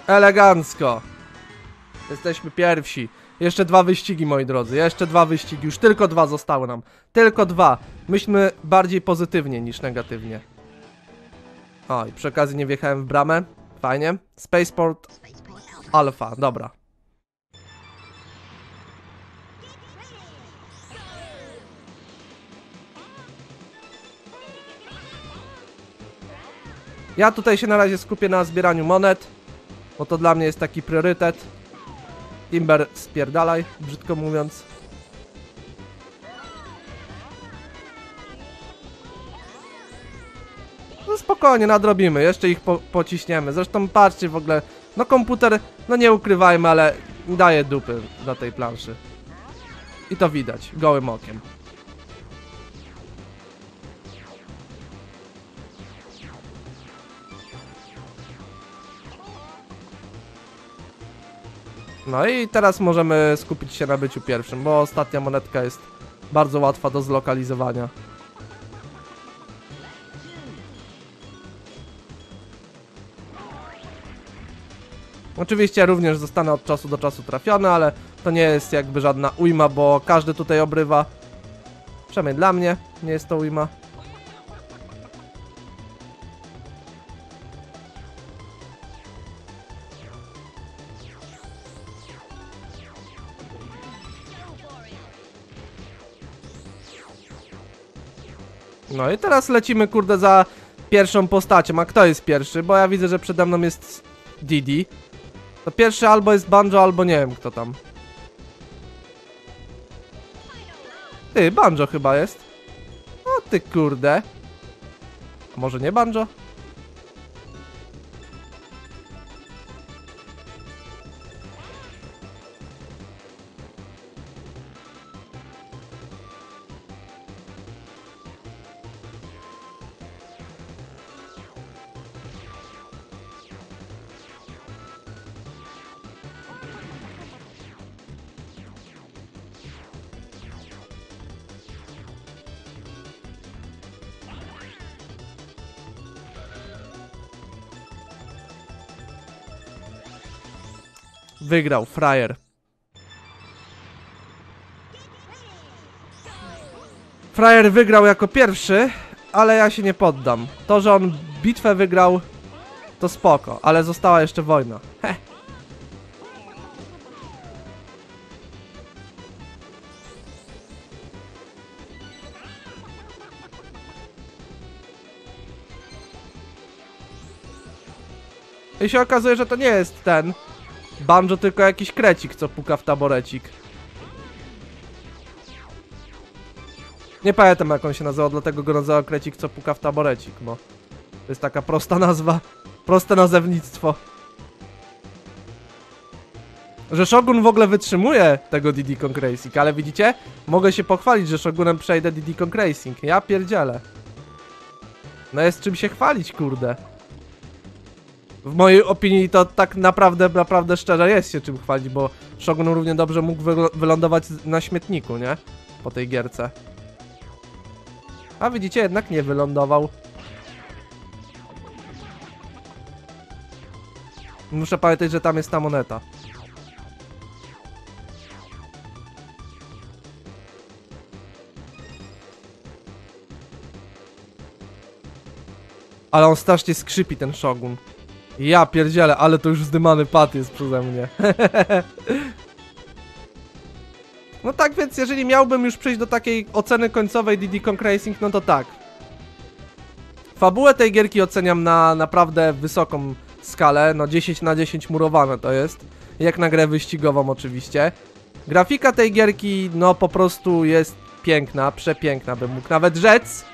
Elegancko. Jesteśmy pierwsi. Jeszcze dwa wyścigi, moi drodzy. Jeszcze dwa wyścigi. Już tylko dwa zostały nam. Tylko dwa. Myślmy bardziej pozytywnie niż negatywnie. O, i przy okazji nie wjechałem w bramę. Fajnie. Spaceport Alpha. Dobra. Ja tutaj się na razie skupię na zbieraniu monet, bo to dla mnie jest taki priorytet. Timber, spierdalaj, brzydko mówiąc. No spokojnie, nadrobimy, jeszcze ich po pociśniemy. Zresztą patrzcie w ogóle, no komputer, no nie ukrywajmy, ale daje dupy na tej planszy. I to widać, gołym okiem. No i teraz możemy skupić się na byciu pierwszym, bo ostatnia monetka jest bardzo łatwa do zlokalizowania. Oczywiście również zostanę od czasu do czasu trafiony, ale to nie jest jakby żadna ujma, bo każdy tutaj obrywa. Przynajmniej dla mnie nie jest to ujma. No i teraz lecimy, kurde, za pierwszą postacią. A kto jest pierwszy? Bo ja widzę, że przede mną jest Didi. To pierwszy albo jest Banjo, albo nie wiem kto tam. Ty, Banjo chyba jest. O ty kurde. A może nie Banjo? Wygrał, frajer. Frajer wygrał jako pierwszy, ale ja się nie poddam. To, że on bitwę wygrał, to spoko, ale została jeszcze wojna. Heh. I się okazuje, że to nie jest ten Banjo, tylko jakiś krecik, co puka w taborecik. Nie pamiętam, jak on się nazywał, dlatego go nazywał krecik, co puka w taborecik, bo to jest taka prosta nazwa, proste nazewnictwo. Że Shogun w ogóle wytrzymuje tego Diddy Kong Racing, ale widzicie? Mogę się pochwalić, że Shogunem przejdę Diddy Kong Racing. Ja pierdzielę. No jest czym się chwalić, kurde. W mojej opinii to tak naprawdę, naprawdę szczerze jest się czym chwalić, bo Shogun równie dobrze mógł wy wylądować na śmietniku, nie? Po tej gierce. A widzicie, jednak nie wylądował. Muszę pamiętać, że tam jest ta moneta. Ale on strasznie skrzypi, ten Shogun. Ja pierdzielę, ale to już zdymany pad jest przeze mnie. No tak więc, jeżeli miałbym już przejść do takiej oceny końcowej Diddy Kong Racing, no to tak. Fabułę tej gierki oceniam na naprawdę wysoką skalę, no dziesięć na dziesięć murowane to jest. Jak na grę wyścigową oczywiście. Grafika tej gierki, no po prostu jest piękna, przepiękna bym mógł nawet rzec.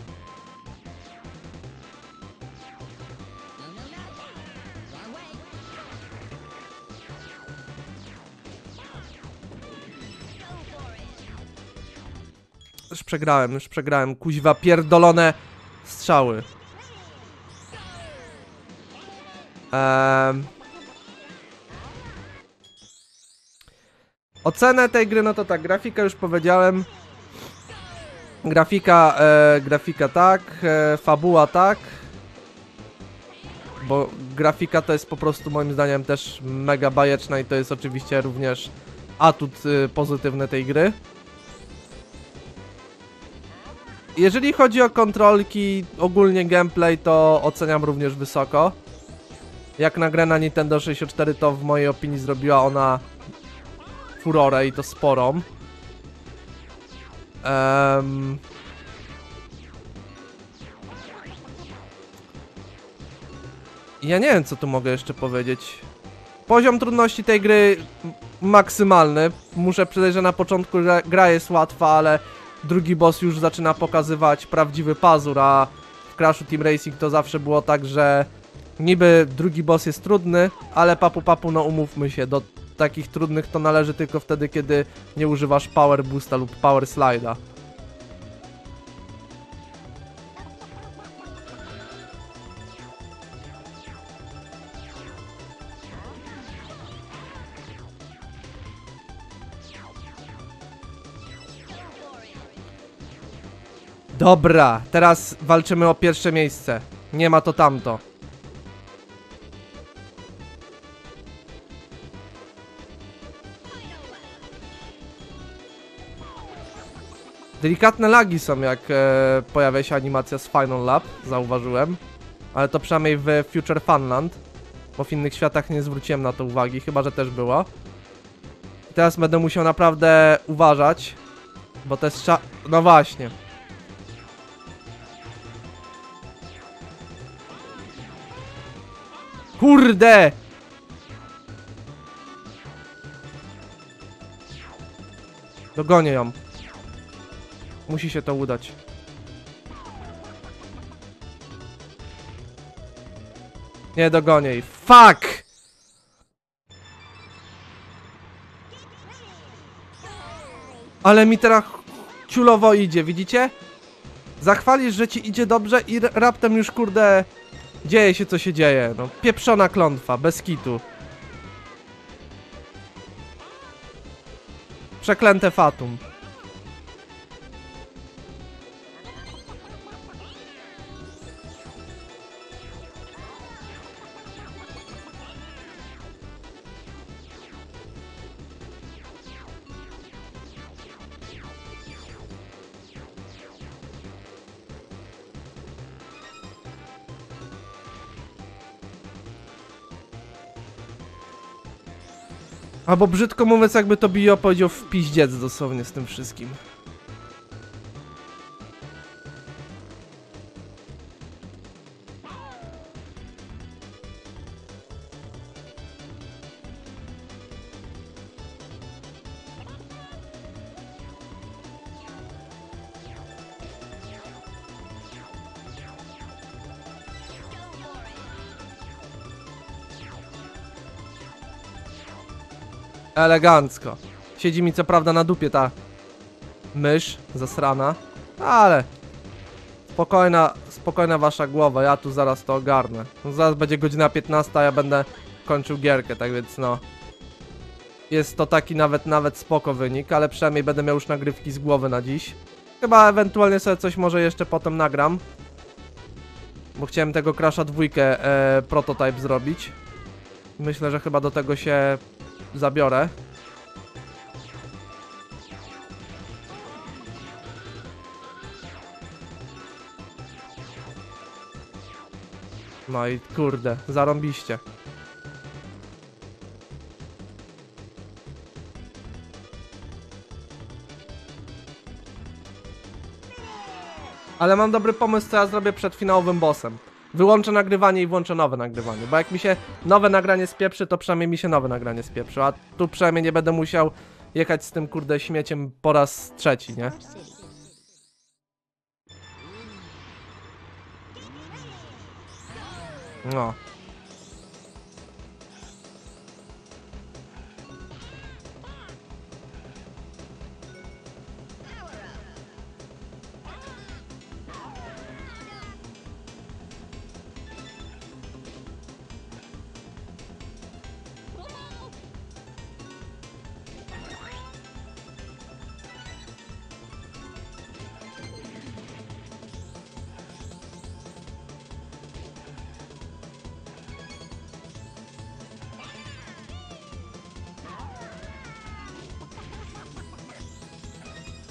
Już przegrałem, już przegrałem. Kuźwa, pierdolone strzały. Ehm. Ocenę tej gry, no to tak, grafika już powiedziałem. Grafika, e, grafika tak, e, fabuła tak. bo grafika to jest po prostu moim zdaniem też mega bajeczna i to jest oczywiście również atut y, pozytywny tej gry. Jeżeli chodzi o kontrolki, ogólnie gameplay, to oceniam również wysoko. Jak na grę na Nintendo sześćdziesiąt cztery, to w mojej opinii zrobiła ona furorę i to sporą. Um... Ja nie wiem, co tu mogę jeszcze powiedzieć. Poziom trudności tej gry maksymalny. Muszę przyznać, że na początku gra jest łatwa, ale drugi boss już zaczyna pokazywać prawdziwy pazur, a w Crashu Team Racing to zawsze było tak, że niby drugi boss jest trudny, ale papu papu, no umówmy się, do takich trudnych to należy tylko wtedy, kiedy nie używasz Power Boosta lub Power Slide'a. Dobra, teraz walczymy o pierwsze miejsce. Nie ma to tamto. Delikatne lagi są, jak e, pojawia się animacja z Final Lap, zauważyłem. Ale to przynajmniej w Future Funland, bo w innych światach nie zwróciłem na to uwagi, chyba że też było. I teraz będę musiał naprawdę uważać, bo to jest cza... No właśnie. Kurde! Dogonię ją. Musi się to udać. Nie dogonię jej. Fuck! Ale mi teraz ciulowo idzie, widzicie? Zachwalisz, że ci idzie dobrze i raptem już, kurde, dzieje się, co się dzieje. No, pieprzona klątwa, bez kitu. Przeklęte fatum. Albo brzydko mówiąc, jakby to Bio powiedział, w piździec dosłownie z tym wszystkim. Elegancko. Siedzi mi co prawda na dupie ta mysz zasrana, ale spokojna, spokojna wasza głowa, ja tu zaraz to ogarnę. No zaraz będzie godzina piętnasta, a ja będę kończył gierkę, tak więc no. Jest to taki nawet, nawet spoko wynik, ale przynajmniej będę miał już nagrywki z głowy na dziś. Chyba ewentualnie sobie coś może jeszcze potem nagram. Bo chciałem tego Crasha dwójkę e, prototype zrobić. Myślę, że chyba do tego się zabiorę. No i kurde, zarąbiście. Ale mam dobry pomysł, co ja zrobię przed finałowym bossem. Wyłączę nagrywanie i włączę nowe nagrywanie, bo jak mi się nowe nagranie spieprzy, to przynajmniej mi się nowe nagranie spieprzy, a tu przynajmniej nie będę musiał jechać z tym kurde śmieciem po raz trzeci, nie? No.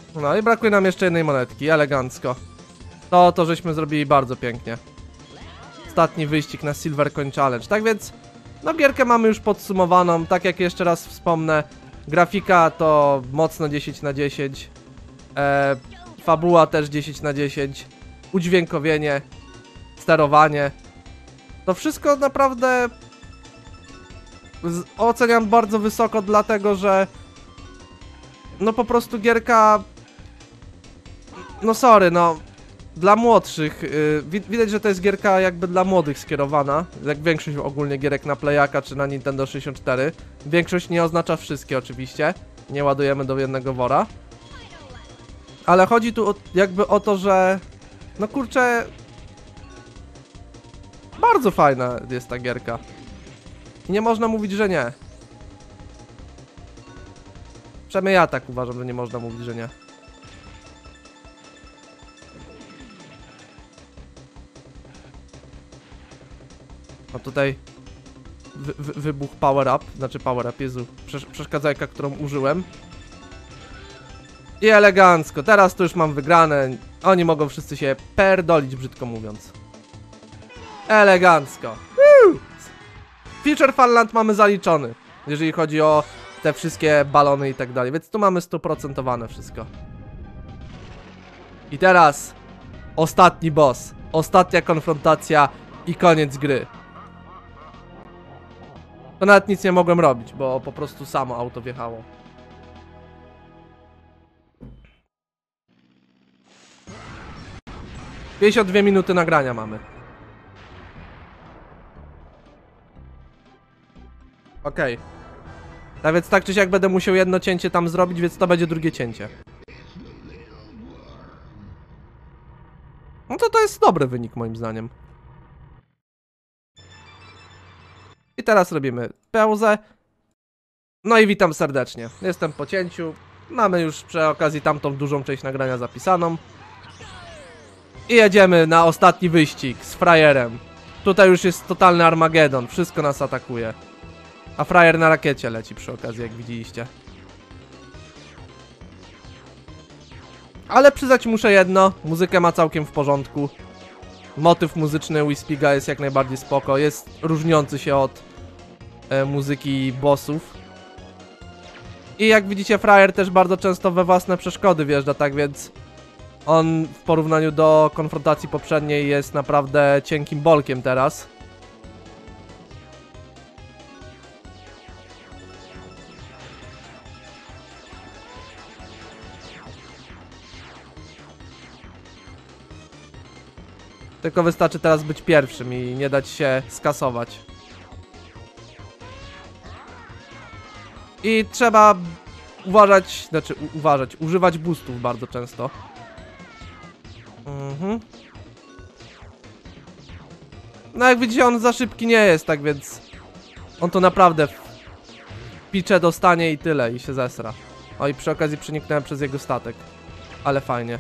No i brakuje nam jeszcze jednej monetki, elegancko. To, to żeśmy zrobili bardzo pięknie. Ostatni wyścig na Silver Coin Challenge. Tak więc, no gierkę mamy już podsumowaną. Tak jak jeszcze raz wspomnę, grafika to mocno dziesięć na dziesięć. E, fabuła też dziesięć na dziesięć. Udźwiękowienie, sterowanie. To wszystko naprawdę z, oceniam bardzo wysoko, dlatego że no po prostu gierka, no sorry, no dla młodszych, yy, widać, że to jest gierka jakby dla młodych skierowana, jak większość ogólnie gierek na Playaka czy na Nintendo sześćdziesiąt cztery. Większość nie oznacza wszystkie oczywiście, nie ładujemy do jednego wora. Ale chodzi tu o, jakby o to, że no kurczę, bardzo fajna jest ta gierka. I nie można mówić, że nie. Przynajmniej ja tak uważam, że nie można mówić, że nie. A tutaj wy, wy, wybuch power up, znaczy power up, Jezu, przesz przeszkadzajka, którą użyłem. I elegancko, teraz to już mam wygrane. Oni mogą wszyscy się perdolić, brzydko mówiąc. Elegancko. Woo! Feature Funland mamy zaliczony, jeżeli chodzi o te wszystkie balony i tak dalej, więc tu mamy sto procent wszystko. I teraz ostatni boss, ostatnia konfrontacja i koniec gry. To nawet nic nie mogłem robić, bo po prostu samo auto wjechało. pięćdziesiąt dwie minuty nagrania mamy. Okej. Okay. Tak więc tak czy siak będę musiał jedno cięcie tam zrobić, więc to będzie drugie cięcie. No to to jest dobry wynik moim zdaniem. I teraz robimy pauzę. No i witam serdecznie. Jestem po cięciu. Mamy już przy okazji tamtą dużą część nagrania zapisaną. I jedziemy na ostatni wyścig z frajerem. Tutaj już jest totalny Armagedon. Wszystko nas atakuje. A frajer na rakiecie leci przy okazji, jak widzieliście. Ale przyznać muszę jedno. Muzykę ma całkiem w porządku. Motyw muzyczny Whispiga jest jak najbardziej spoko. Jest różniący się od e, muzyki bossów. I jak widzicie, frajer też bardzo często we własne przeszkody wjeżdża, tak więc on w porównaniu do konfrontacji poprzedniej jest naprawdę cienkim bolkiem teraz. Tylko wystarczy teraz być pierwszym i nie dać się skasować. I trzeba uważać, znaczy u, uważać, używać boostów bardzo często. Mhm. No jak widzicie, on za szybki nie jest, tak więc on to naprawdę w picze dostanie i tyle, i się zesra. O, i przy okazji przeniknąłem przez jego statek. Ale fajnie.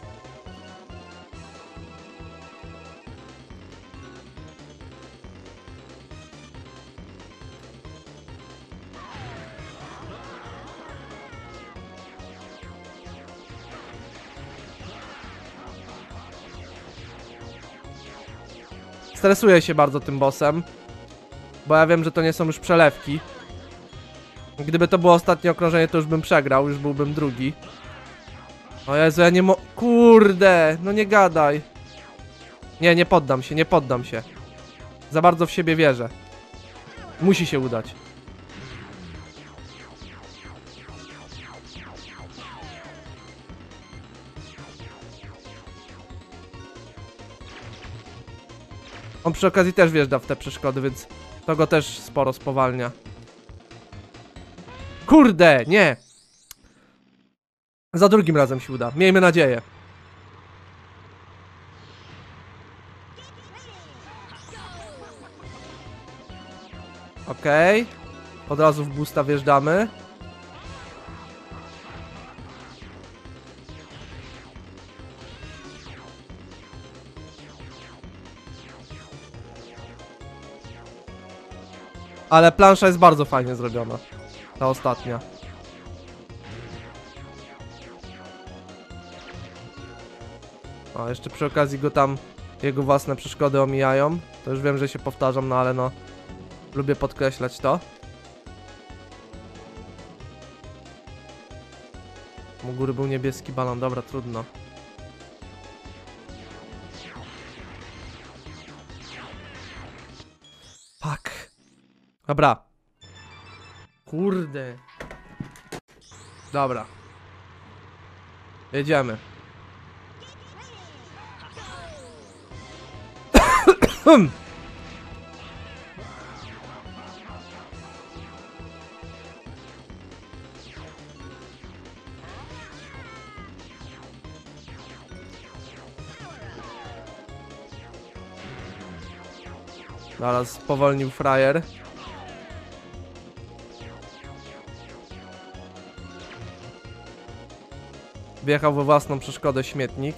Stresuję się bardzo tym bossem, bo ja wiem, że to nie są już przelewki. Gdyby to było ostatnie okrążenie, to już bym przegrał, już byłbym drugi. O Jezu, ja nie mo... Kurde, no nie gadaj. Nie, nie poddam się, nie poddam się. Za bardzo w siebie wierzę. Musi się udać. On przy okazji też wjeżdża w te przeszkody, więc to go też sporo spowalnia. Kurde, nie! Za drugim razem się uda. Miejmy nadzieję. Okej. Okay. Od razu w boosta wjeżdżamy. Ale plansza jest bardzo fajnie zrobiona. Ta ostatnia. O, jeszcze przy okazji go tam, jego własne przeszkody omijają. To już wiem, że się powtarzam, no ale no, lubię podkreślać to. U góry był niebieski balon, dobra, trudno. Fuck. Dobra. Kurde. Dobra. Jedziemy. Zaraz spowolnił frajer. Wjechał we własną przeszkodę śmietnik.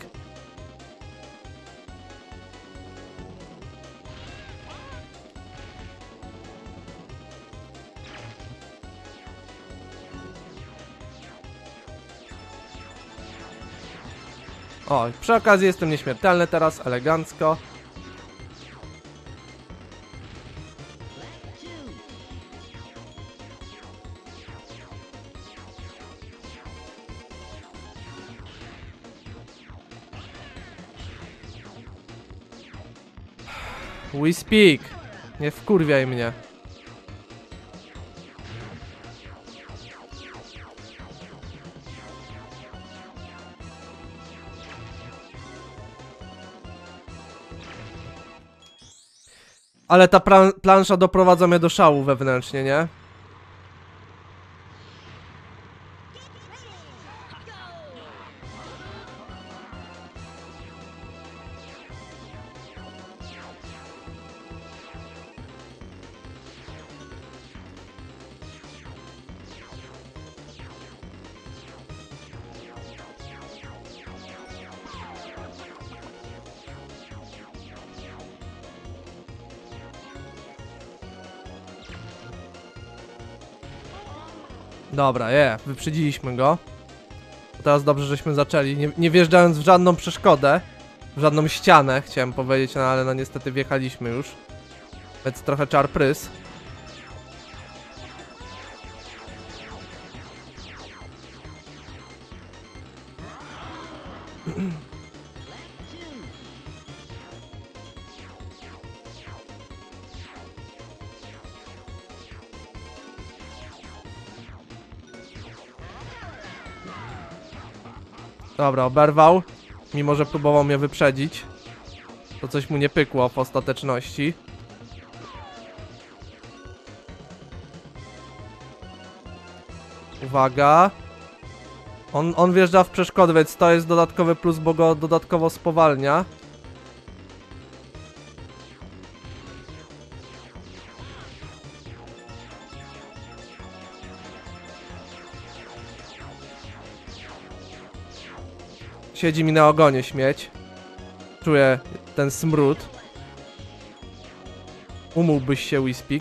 O, przy okazji jestem nieśmiertelny teraz, elegancko. We speak. Nie wkurwiaj mnie. Ale ta plansza doprowadza mnie do szału wewnętrznie, nie? Dobra, je, yeah, wyprzedziliśmy go. Teraz dobrze, żeśmy zaczęli, nie, nie wjeżdżając w żadną przeszkodę, w żadną ścianę, chciałem powiedzieć, no ale no niestety wjechaliśmy już. Więc trochę czar prys. Dobra, oberwał. Mimo że próbował mnie wyprzedzić. To coś mu nie pykło w ostateczności. Uwaga. On, on wjeżdża w przeszkody, więc to jest dodatkowy plus, bo go dodatkowo spowalnia. Siedzi mi na ogonie śmieć. Czuję ten smród. Umyłbyś się, Whispik.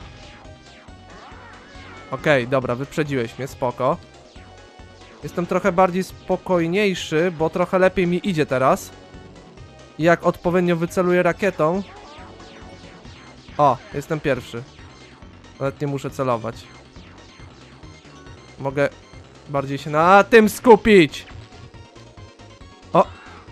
Okej, okay, dobra, wyprzedziłeś mnie, spoko. Jestem trochę bardziej spokojniejszy, bo trochę lepiej mi idzie teraz. I jak odpowiednio wyceluję rakietą... O, jestem pierwszy. Nawet nie muszę celować. Mogę bardziej się na tym skupić! O!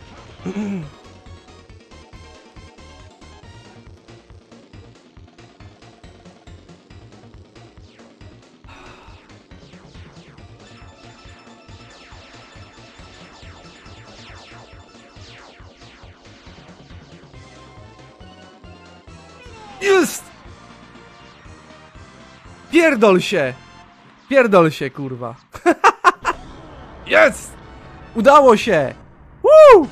Jest! Pierdol się! Pierdol się, kurwa. Jest! Udało się! Woo!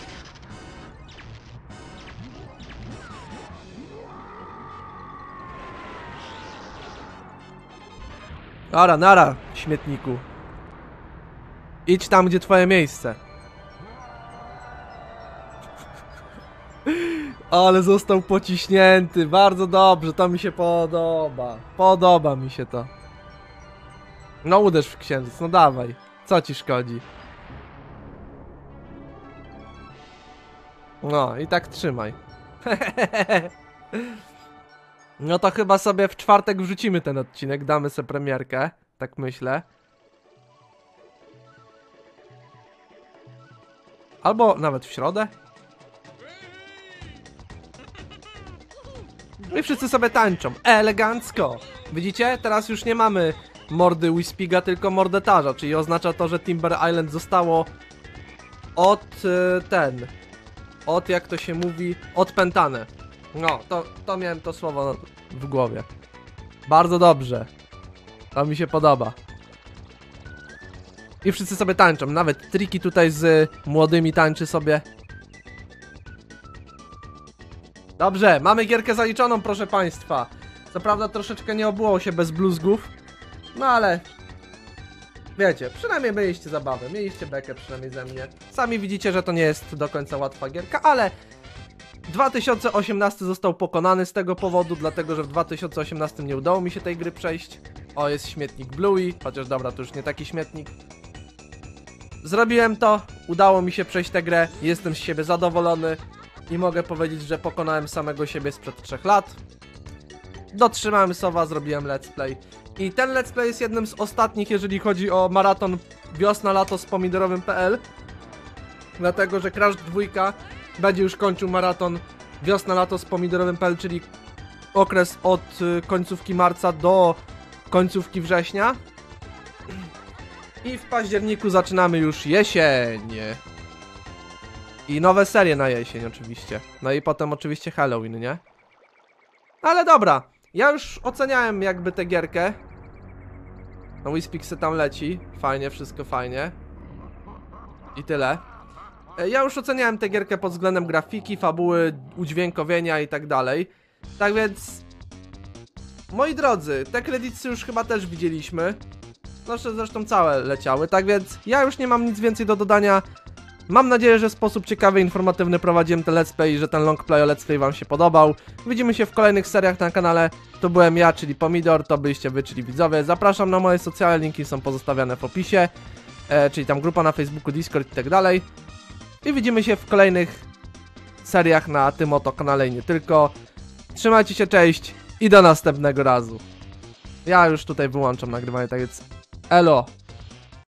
Nara, nara, śmietniku. Idź tam, gdzie twoje miejsce. Ale został pociśnięty, bardzo dobrze, to mi się podoba. Podoba mi się to. No uderz w księżyc, no dawaj. Co ci szkodzi? No i tak trzymaj. No to chyba sobie w czwartek wrzucimy ten odcinek, damy sobie premierkę, tak myślę. Albo nawet w środę. I wszyscy sobie tańczą, elegancko. Widzicie? Teraz już nie mamy mordy Whispiga, tylko mordetarza, czyli oznacza to, że Timber Island zostało od y, ten, od jak to się mówi, odpętane. No, to, to miałem to słowo w głowie. Bardzo dobrze. To mi się podoba. I wszyscy sobie tańczą, nawet Triki tutaj z młodymi tańczy sobie. Dobrze, mamy gierkę zaliczoną, proszę państwa. Co prawda troszeczkę nie obyło się bez bluzgów. No ale wiecie, przynajmniej mieliście zabawę, mieliście bekę przynajmniej ze mnie. Sami widzicie, że to nie jest do końca łatwa gierka, ale dwa tysiące osiemnasty został pokonany z tego powodu, dlatego że w dwa tysiące osiemnastym nie udało mi się tej gry przejść. O, jest śmietnik Bluey, chociaż dobra, to już nie taki śmietnik. Zrobiłem to, udało mi się przejść tę grę, jestem z siebie zadowolony i mogę powiedzieć, że pokonałem samego siebie sprzed trzech lat. Dotrzymałem słowa, zrobiłem let's play. I ten let's play jest jednym z ostatnich, jeżeli chodzi o maraton wiosna-lato z pomidorowym kropka p l. Dlatego, że Crash dwa będzie już kończył maraton wiosna-lato z pomidorowym kropka p l, czyli okres od y, końcówki marca do końcówki września. I w październiku zaczynamy już jesień. I nowe serie na jesień oczywiście. No i potem oczywiście Halloween, nie? Ale dobra, ja już oceniałem jakby tę gierkę. No Whispig se tam leci. Fajnie, wszystko fajnie. I tyle. Ja już oceniałem tę gierkę pod względem grafiki, fabuły, udźwiękowienia i tak dalej. Tak więc, moi drodzy, te kredyty już chyba też widzieliśmy. No zresztą całe leciały, tak więc ja już nie mam nic więcej do dodania. Mam nadzieję, że w sposób ciekawy, informatywny prowadziłem ten let's play i że ten long play o let's play wam się podobał. Widzimy się w kolejnych seriach na kanale. To byłem ja, czyli Pomidor, to byliście wy, czyli widzowie. Zapraszam na moje socjale, linki są pozostawiane w opisie. E, czyli tam grupa na Facebooku, Discord i tak dalej. I widzimy się w kolejnych seriach na tym oto kanale i nie tylko. Trzymajcie się, cześć i do następnego razu. Ja już tutaj wyłączam nagrywanie, tak więc elo.